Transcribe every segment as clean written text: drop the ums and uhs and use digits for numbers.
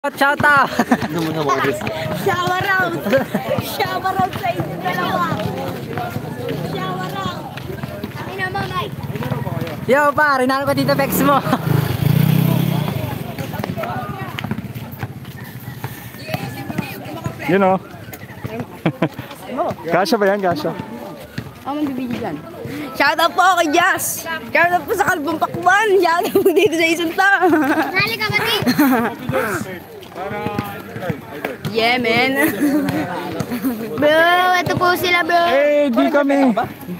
Shout out! Shower out! Shower out sa inyo dalawa! Shower out! Ina mo, Mike! Yo pa, rinalo ko dito Bex mo. You know. Kasha ba yan? Kasha? Ako magbibigay dyan. Shout out po kay Jazz! Shout out po sa Kalbang Pakban! Shout out po dito sa isang ta! Nali ka ba, Tim? Yeah, man! Bro, ito po sila, bro! Eh, di kami.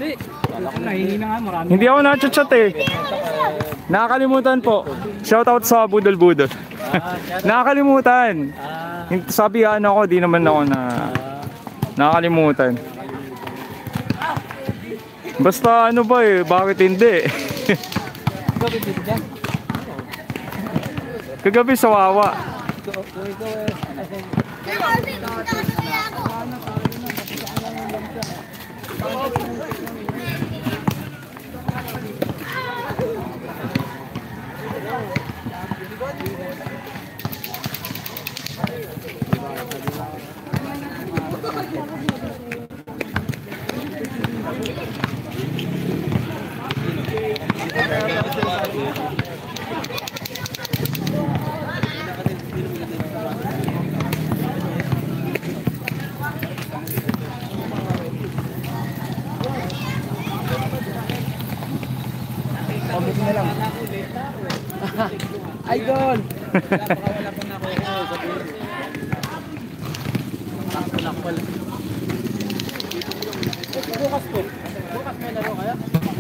Hindi ako na-chat eh. Nakakalimutan po. Shoutout sa Budol Budol. Nakakalimutan. Sabi ako, di naman ako na nakakalimutan. Basta ano ba eh, bakit hindi? Kagabi sa Wawa. Idol! Bukas po. Bukas may laro kaya?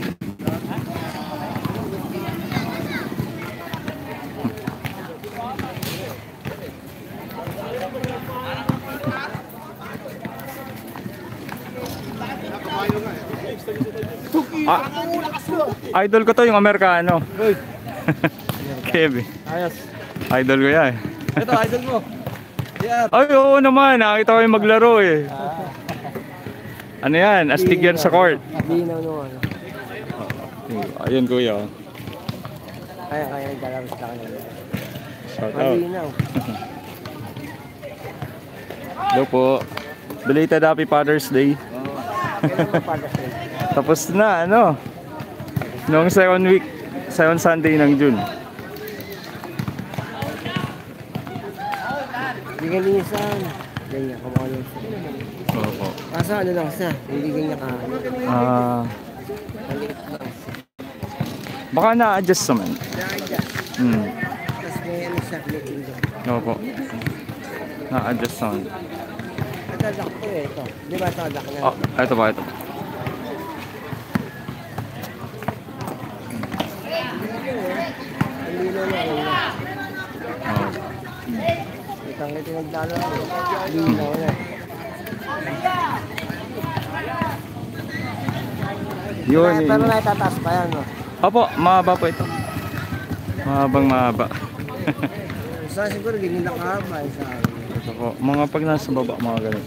Idol ko to yung Amerikano. Kevin. Ayos. Idol ko yan. Ito, idol mo. Yeah. Ay, oo naman. Nakita ko yung maglaro eh. Ano yan? Astig yan sa court. Dinaw naman. Ayun kuya. Kaya naglalabas na kanila. Shout out. Malinaw. Hello po. Belated Happy Father's Day. Tapos na ano. Noong second Sunday ng June. Hindi ganyan ganyan kamakalong. Opo. Kaso ano lang siya, hindi ganyan ka. Baka na-adjust naman. Tapos may ano siya, may tingo. Opo. Na-adjust naman. Natadak ko eh, ito. Di ba tadak na? Oh, ito ba, ito. Hindi na lang. Oh. Itang ito naglalaro. Hindi na wala. Yun. Pero naitataas pa yan, no? Opo, mahaba po ito. Mahabang mahaba. Sa siguro, ganyan na kahaba. Sa Ito po, mga pag nasa baba, mga ganun.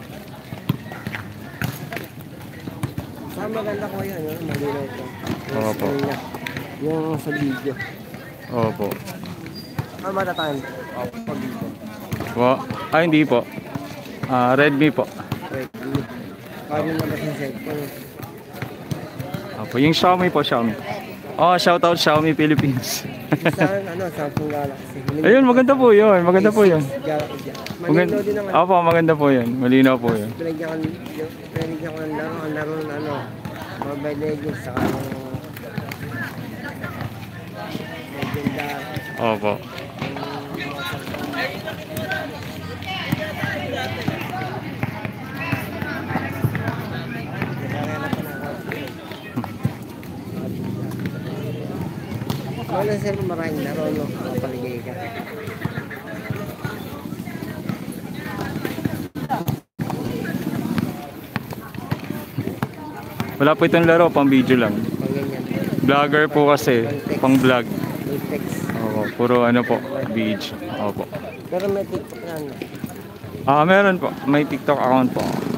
Saan maganda ko yan, no? Malinaw ito. Opo. Yung sa video. Opo. Ano matatayin? Pag video. Po. Ay, hindi po. Redmi po. Wait, paano nabas yung cellphone? Opo, yung Xiaomi po, Xiaomi. Oh, shoutout Xiaomi Philippines. Saan, ano, Samsung Galaxy. Ayun, maganda po yun. Maganda po yun. Galaxy. Maganda, Malinaw din ang opo, maganda po yun. Malinaw po yun. Pinagyan ko ng laro, ang laro ng ano, Mobile Legends, saka yung Legendary. Opo. Wala sir, maraming laro, no? Mapaligay ka. Wala po itong laro, pang video lang. Pag ganyan. Vlogger po kasi, pang vlog. May text. Opo, puro ano po, video. Opo. Pero may TikTok na, no? Meron po. May TikTok account po.